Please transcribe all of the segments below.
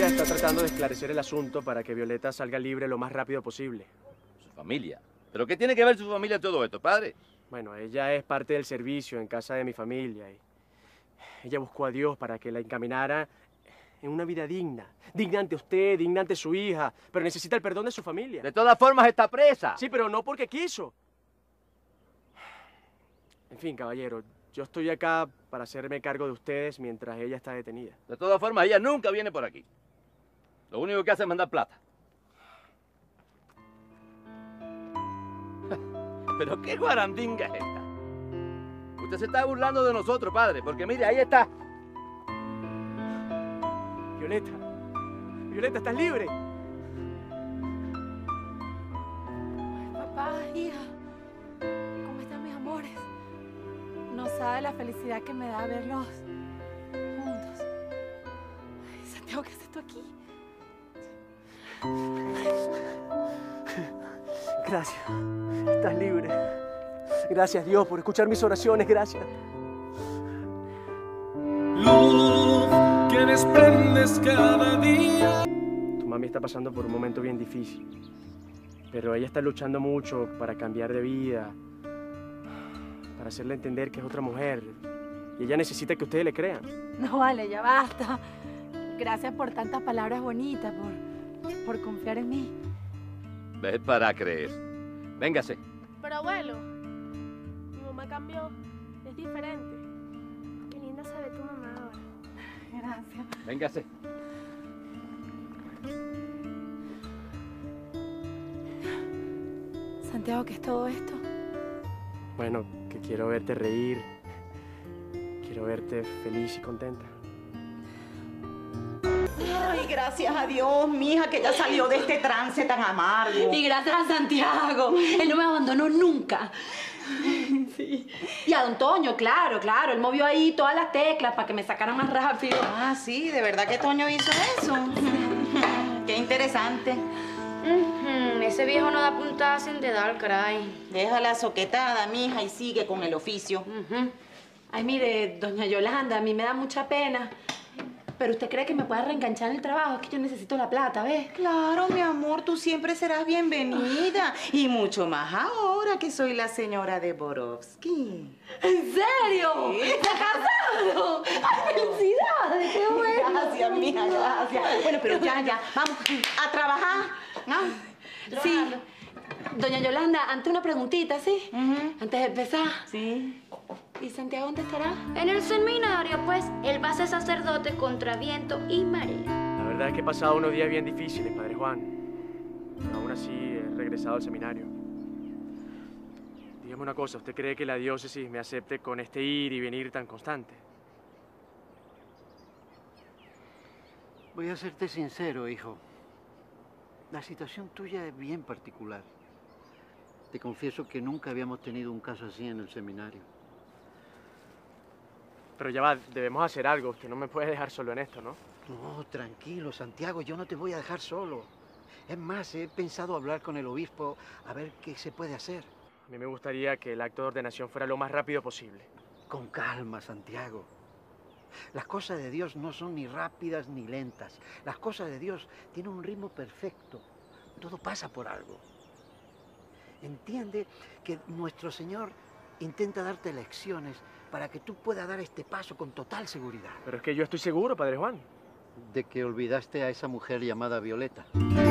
familia está tratando de esclarecer el asunto para que Violeta salga libre lo más rápido posible. ¿Su familia? ¿Pero qué tiene que ver su familia en todo esto, padre? Bueno, ella es parte del servicio en casa de mi familia y ella buscó a Dios para que la encaminara en una vida digna. Digna ante usted, digna ante su hija, pero necesita el perdón de su familia. De todas formas está presa. Sí, pero no porque quiso. En fin, caballero, yo estoy acá para hacerme cargo de ustedes mientras ella está detenida. De todas formas, ella nunca viene por aquí. Lo único que hace es mandar plata. ¿Pero qué guarandinga es esta? Usted se está burlando de nosotros, padre, porque mire, ahí está. Violeta, Violeta, ¿estás libre? Ay, papá, hija, ¿cómo están mis amores? No sabe la felicidad que me da verlos juntos. Ay, Santiago, ¿qué haces tú aquí? Gracias, estás libre. Gracias, Dios, por escuchar mis oraciones, gracias. Luz que desprendes cada día. Tu mami está pasando por un momento bien difícil, pero ella está luchando mucho para cambiar de vida, para hacerle entender que es otra mujer, y ella necesita que ustedes le crean. No vale, ya basta. Gracias por tantas palabras bonitas, por confiar en mí. Ves para creer. Véngase. Pero abuelo, mi mamá cambió, es diferente. Qué linda se ve tu mamá ahora. Gracias. Véngase. Santiago, ¿qué es todo esto? Bueno, que quiero verte reír, quiero verte feliz y contenta. Ay, gracias a Dios, mija, que ya salió de este trance tan amargo. Y gracias a Santiago. Él no me abandonó nunca. Sí. Y a don Toño, claro, él movió ahí todas las teclas para que me sacaran más rápido. Ah, sí, de verdad que Toño hizo eso. Qué interesante. Ese viejo no da puntada sin dedal, caray. Deja la soquetada, mija, y sigue con el oficio. Ay, mire, doña Yolanda, a mí me da mucha pena. Pero usted cree que me pueda reenganchar en el trabajo. Es que yo necesito la plata, ¿ves? Claro, mi amor, tú siempre serás bienvenida. Y mucho más ahora que soy la señora de Borovsky. ¿En serio? Sí. ¿Se ha casado? ¡Ay, felicidades! ¡Qué bueno! Gracias, mija, gracias. Bueno, pero ya, vamos a trabajar. ¿No? Sí. Doña Yolanda, ante una preguntita, ¿sí? Antes de empezar. Sí. ¿Y Santiago dónde estará? En el seminario, pues, él va a ser sacerdote contra viento y marea. La verdad es que he pasado unos días bien difíciles, Padre Juan. Pero aún así he regresado al seminario. Dígame una cosa, ¿usted cree que la diócesis me acepte con este ir y venir tan constante? Voy a serte sincero, hijo. La situación tuya es bien particular. Te confieso que nunca habíamos tenido un caso así en el seminario. Pero ya va, debemos hacer algo. Usted no me puede dejar solo en esto, ¿no? No, tranquilo, Santiago, yo no te voy a dejar solo. Es más, he pensado hablar con el obispo a ver qué se puede hacer. A mí me gustaría que el acto de ordenación fuera lo más rápido posible. Con calma, Santiago. Las cosas de Dios no son ni rápidas ni lentas. Las cosas de Dios tienen un ritmo perfecto. Todo pasa por algo. Entiende que nuestro Señor intenta darte lecciones para que tú puedas dar este paso con total seguridad. Pero es que yo estoy seguro, Padre Juan. De que olvidaste a esa mujer llamada Violeta.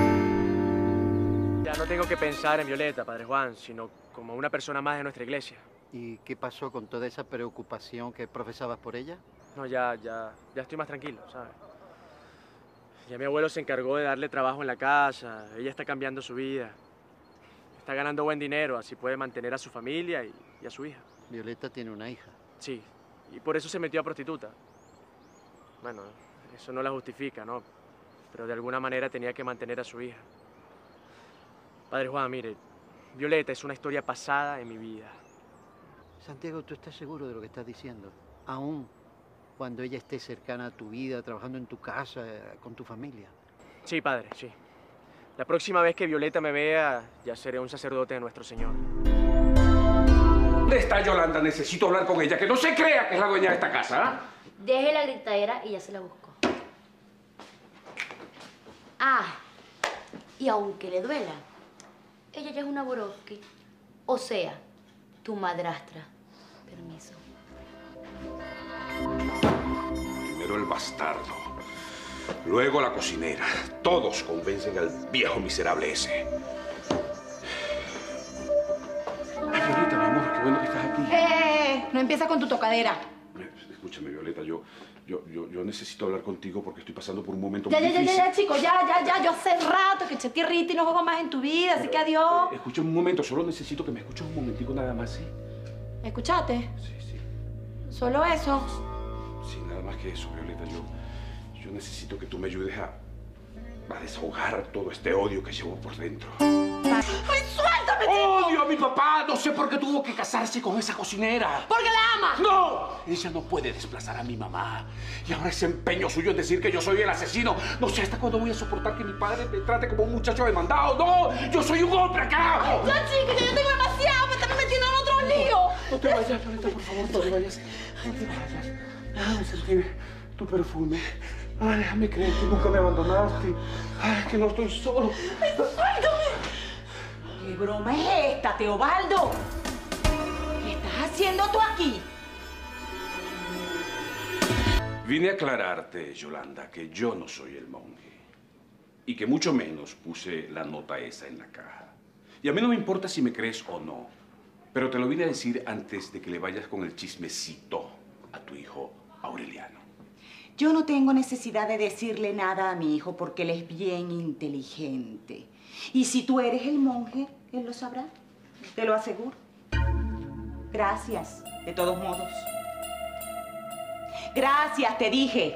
Ya no tengo que pensar en Violeta, Padre Juan, sino como una persona más de nuestra iglesia. ¿Y qué pasó con toda esa preocupación que profesabas por ella? No, ya estoy más tranquilo, ¿sabes? Ya mi abuelo se encargó de darle trabajo en la casa, ella está cambiando su vida. Está ganando buen dinero, así puede mantener a su familia y a su hija. Violeta tiene una hija. Sí, y por eso se metió a prostituta. Bueno, eso no la justifica, ¿no? Pero de alguna manera tenía que mantener a su hija. Padre Juan, mire, Violeta es una historia pasada en mi vida. Santiago, ¿tú estás seguro de lo que estás diciendo? Aún cuando ella esté cercana a tu vida, trabajando en tu casa, con tu familia. Sí, padre, sí. La próxima vez que Violeta me vea, ya seré un sacerdote de nuestro Señor. ¿Dónde está Yolanda? Necesito hablar con ella. Que no se crea que es la dueña de esta casa, ¿ah? Deje la gritadera y ya se la busco. Ah, y aunque le duela, ella ya es una Borowski. O sea, tu madrastra. Permiso. Primero el bastardo, luego la cocinera. Todos convencen al viejo miserable ese. Ay, Violeta, mi amor, qué bueno que estás aquí. No empieza con tu tocadera. Escúchame, Violeta, yo necesito hablar contigo porque estoy pasando por un momento Ya, muy difícil. ya, chicos, ya. Yo hace rato que eché tierrita y no juego más en tu vida, así que adiós. Escúchame un momento, solo necesito que me escuches un momentico nada más, ¿sí? ¿Escuchaste? Sí. ¿Solo eso? Sí, nada más que eso, Violeta. Yo necesito que tú me ayudes a desahogar todo este odio que llevo por dentro. ¡Ay, suéltame, chico! ¡Odio a mi papá! No sé por qué tuvo que casarse con esa cocinera. ¡Porque la ama! ¡No! Ella no puede desplazar a mi mamá. Y ahora ese empeño suyo en decir que yo soy el asesino. No sé hasta cuándo voy a soportar que mi padre me trate como un muchacho demandado. ¡No! ¡Yo soy un hombre, carajo! Ya, chico, que yo tengo demasiado. Me están metiendo en otro lío. No te vayas, Violeta, por favor, no te vayas. No te vayas. Déjame sentir tu perfume. Ay, déjame creer que nunca me abandonaste. Ay, que no estoy solo. ¡Ay, suéltame! ¿Qué broma es esta, Teobaldo? ¿Qué estás haciendo tú aquí? Vine a aclararte, Yolanda, que yo no soy el monje. Y que mucho menos puse la nota esa en la caja. Y a mí no me importa si me crees o no. Pero te lo vine a decir antes de que le vayas con el chismecito a tu hijo Aureliano. Yo no tengo necesidad de decirle nada a mi hijo porque él es bien inteligente. Y si tú eres el monje, él lo sabrá. Te lo aseguro. Gracias, de todos modos. Gracias, te dije.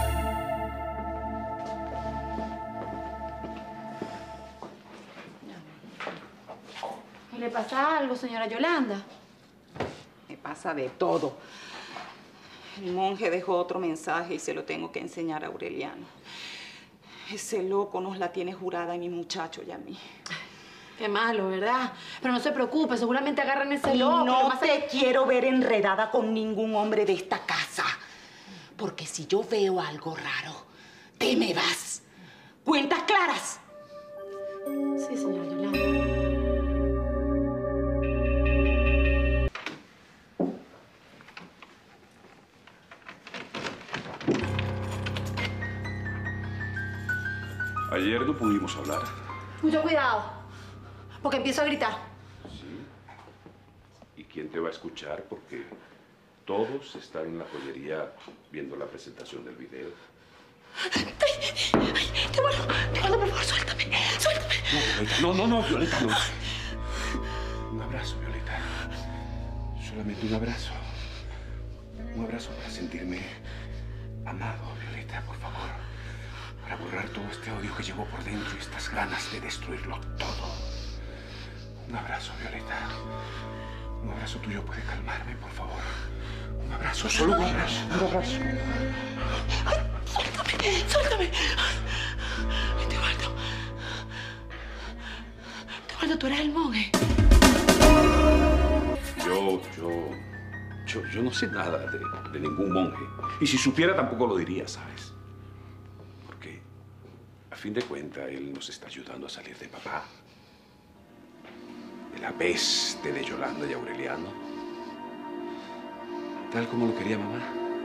¿Le pasa algo, señora Yolanda? Me pasa de todo. El monje dejó otro mensaje y se lo tengo que enseñar a Aureliano. Ese loco nos la tiene jurada a mi muchacho y a mí. Qué malo, ¿verdad? Pero no se preocupe, seguramente agarran ese loco. No te quiero ver enredada con ningún hombre de esta casa. Porque si yo veo algo raro, te me vas. ¿Cuentas claras? Sí, señora Yolanda. Ayer no pudimos hablar. Mucho cuidado, porque empiezo a gritar. Sí. ¿Y quién te va a escuchar? Porque todos están en la joyería viendo la presentación del video. Teobaldo, por favor, suéltame. No, Violeta, no, Violeta, no. Un abrazo, Violeta. Solamente un abrazo. Un abrazo para sentirme amado, Violeta, por favor. Para borrar todo este odio que llevo por dentro y estas ganas de destruirlo todo. Un abrazo, Violeta. Un abrazo tuyo puede calmarme, por favor. Un abrazo, solo un abrazo. Un abrazo. ¡Ay, suéltame! Teobaldo. Teobaldo, tú eres el monje. Yo no sé nada de ningún monje. Y si supiera tampoco lo diría, ¿sabes? Porque, a fin de cuentas, él nos está ayudando a salir de papá. De la peste de Yolanda y Aureliano. Tal como lo quería mamá.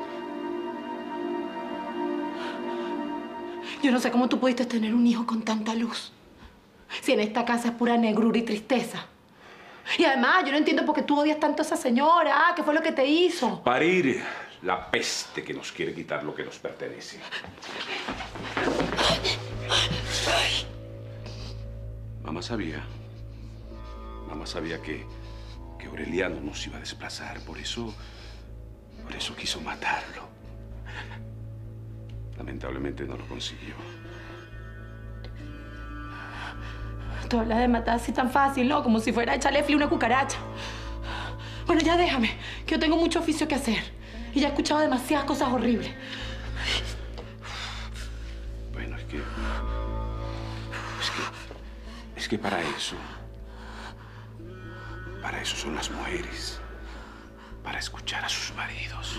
Yo no sé cómo tú pudiste tener un hijo con tanta luz. Si en esta casa es pura negrura y tristeza. Y además, yo no entiendo por qué tú odias tanto a esa señora. ¿Qué fue lo que te hizo? Parir la peste que nos quiere quitar lo que nos pertenece. Mamá sabía que Aureliano nos iba a desplazar. Por eso quiso matarlo. Lamentablemente no lo consiguió. Tú hablas de matar así tan fácil, ¿no? Como si fuera a echarle fli a una cucaracha. Bueno, ya déjame, que yo tengo mucho oficio que hacer. Y ya he escuchado demasiadas cosas horribles. Bueno, es que para eso son las mujeres. Para escuchar a sus maridos.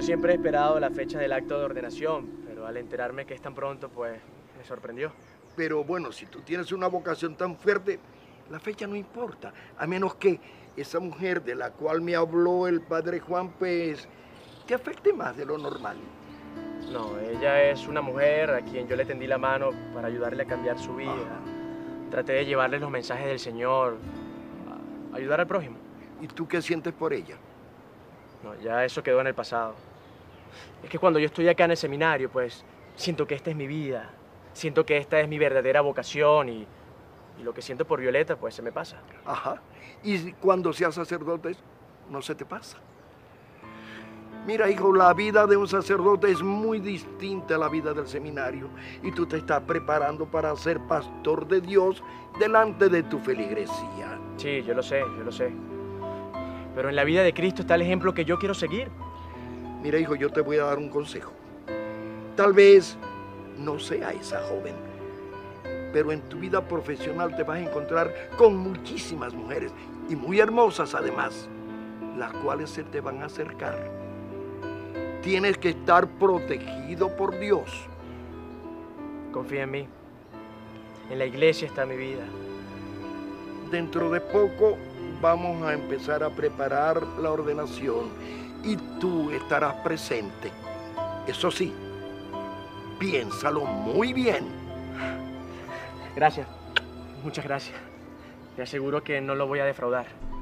siempre he esperado la fecha del acto de ordenación, pero al enterarme que es tan pronto, pues me sorprendió. Pero bueno, si tú tienes una vocación tan fuerte, la fecha no importa, a menos que esa mujer de la cual me habló el padre Juan, pues, te afecte más de lo normal. No, ella es una mujer a quien yo le tendí la mano para ayudarle a cambiar su vida. Traté de llevarle los mensajes del Señor, a ayudar al prójimo. ¿Y tú qué sientes por ella? No, ya eso quedó en el pasado. Es que cuando yo estoy acá en el seminario, pues, siento que esta es mi vida. Siento que esta es mi verdadera vocación y lo que siento por Violeta, pues, se me pasa. Ajá. Y cuando seas sacerdote, no se te pasa. Mira, hijo, la vida de un sacerdote es muy distinta a la vida del seminario y tú te estás preparando para ser pastor de Dios delante de tu feligresía. Sí, yo lo sé, yo lo sé. Pero en la vida de Cristo está el ejemplo que yo quiero seguir. Mira, hijo, yo te voy a dar un consejo. Tal vez no sea esa joven, pero en tu vida profesional te vas a encontrar con muchísimas mujeres y muy hermosas además, las cuales se te van a acercar. Tienes que estar protegido por Dios. Confía en mí. En la iglesia está mi vida. Dentro de poco vamos a empezar a preparar la ordenación y tú estarás presente. Eso sí, piénsalo muy bien. Gracias. Muchas gracias. Te aseguro que no lo voy a defraudar.